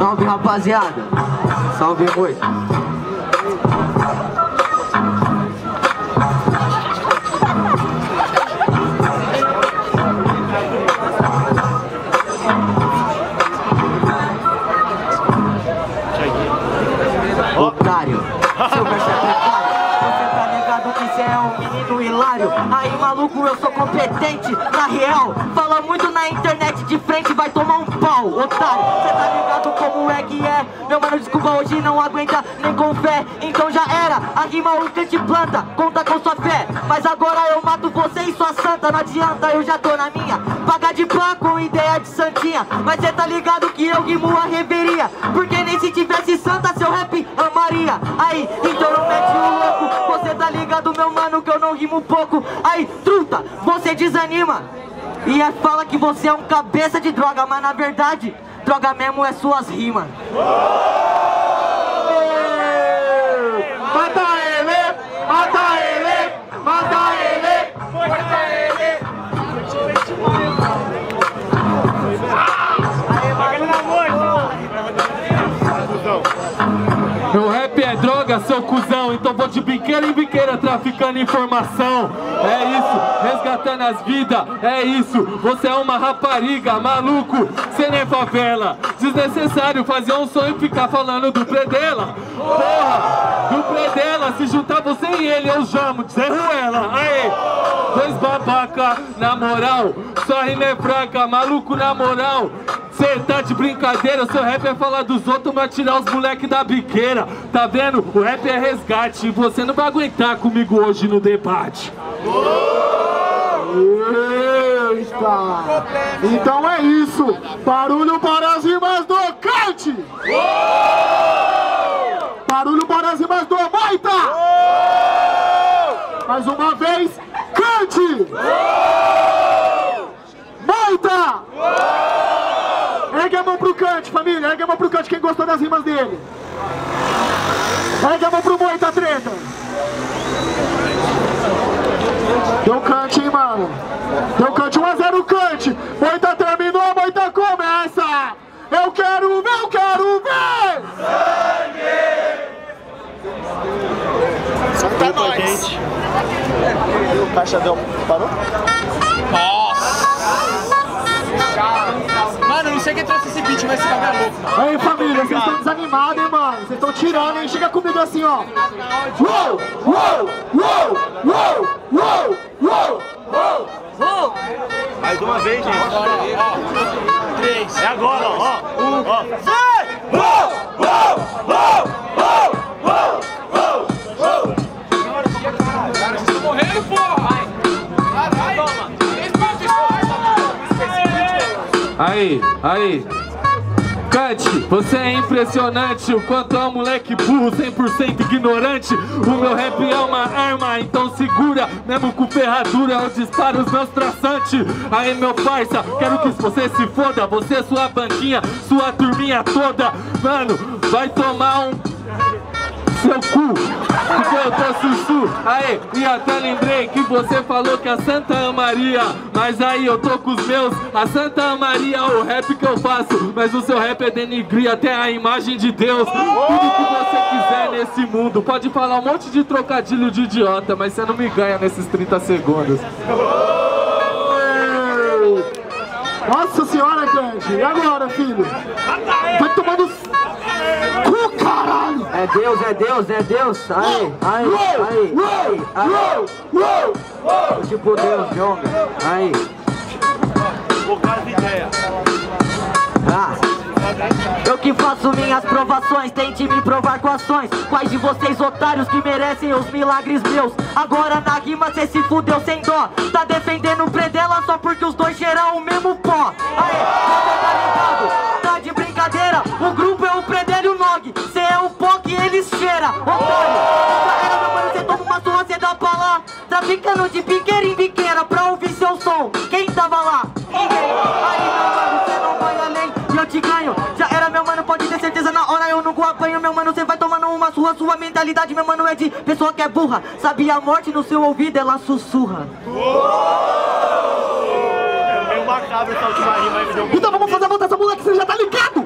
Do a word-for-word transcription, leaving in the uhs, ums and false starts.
Salve, rapaziada. Salve, oi. Otário, seu verso é precário. Você tá ligado que cê é um menino hilário. Aí, maluco, eu sou competente, na real. Fala muito na internet de frente, vai tomar um pau, otário. Cê tá ligado como é que é? Meu mano, desculpa, hoje não aguenta nem com fé. Então já era, a rima o que te planta, conta com sua fé. Mas agora eu mato você e sua santa. Não adianta, eu já tô na minha. Paga de pá com ideia de santinha. Mas cê tá ligado que eu rimo a reveria. Porque nem se tivesse santa, seu rap amaria. Aí, então não mete o louco. Você tá ligado, meu mano, que eu não rimo pouco. Aí, truta, você desanima e é, fala que você é um cabeça de droga. Mas na verdade, droga mesmo é suas rimas. Mata ele, mata ele, mata ele, mata ele. Meu rap é droga, seu cuzão. Então vou de biqueira em biqueira traficando informação. É isso, resgatando as vidas. É isso, você é uma rapariga, maluco. Cê nem favela. Desnecessário fazer um som e ficar falando do Predela. Porra, do Predela. Se juntar você e ele, eu chamo de Zé Ruela. Aê, dois babaca, na moral. Sua rima é fraca, maluco, na moral. Cê tá de brincadeira, seu rap é falar dos outros, mas tirar os moleques da biqueira. Tá vendo? O rap é resgate e você não vai aguentar comigo hoje no debate. Eita! Então é isso! Barulho para as rimas do Cante! Barulho para as rimas do Moita! Mais uma vez, Cante! Moita! Ergue a mão pro Cante, família, ergue a mão pro Cante, quem gostou das rimas dele. Ergue a mão pro Moita, treta. Deu Cante, hein, mano. Deu Cante, um a zero Cante. Moita terminou, Moita começa. Eu quero ver, eu quero ver. Sangue! Solta nós. O caixa deu, parou? Nossa! Mano, não sei quem trouxe esse beat, mas esse bagulho é louco. Aí, família, vocês estão desanimados, hein, mano? Vocês estão tirando, hein? Chega comigo assim, ó. Uou, uou, uou, uou, uou, uou, uou, uou. Mais uma vez, gente. Agora, ó. Três. É agora, ó. ó. Um, ó. Sai! Uou, uou, uou, uou, uou, uou, uou. Cara, vocês estão morrendo, porra! Caralho! Toma! Aí, aí. Cante, você é impressionante. O quanto é um moleque burro, cem por cento ignorante. O meu rap é uma arma, então segura. Mesmo com ferradura, eu disparo os meus traçantes. Aí, meu parça, quero que você se foda. Você, sua banquinha, sua turminha toda. Mano, vai tomar um... seu cu, porque eu tô sussu. Aí, e até lembrei que você falou que a Santa amaria. Mas aí eu tô com os meus. A Santa amaria o rap que eu faço. Mas o seu rap é denigrir até a imagem de Deus. Tudo que você quiser nesse mundo. Pode falar um monte de trocadilho de idiota, mas você não me ganha nesses trinta segundos. Nossa senhora, Cante. E agora, filho? Vai tomando... cu, caralho! É Deus, é Deus, é Deus. Aí, aí, aí, aí, aí. Tipo Deus, jonga. Aí. Poucas ideias. Ah. Eu que faço minhas provações, tente me provar com ações. Quais de vocês otários que merecem os milagres meus? Agora na rima cê se fudeu sem dó. Tá defendendo o Predela só porque os dois geram o mesmo pó. Aê, você tá ligado? Tá de brincadeira? O grupo é o Predela e o Nog. Cê é o pó que eles cheira, otário. Já era, meu mano, cê toma uma surra, cê dá pra lá. Traficando de biqueira em biqueira pra ouvir seu som. Quem tava lá? Ninguém. Aí, meu mano, cê não vai além e eu te ganho. Já era, meu mano, pode ter certeza, na hora eu não apanho, meu mano, cê vai tomando uma surra. Sua mentalidade, meu mano, é de pessoa que é burra. Sabia a morte no seu ouvido, ela sussurra. É meio macabro essa última rima aí, me deu um... Então vamos fazer a votação, moleque, você já tá ligado?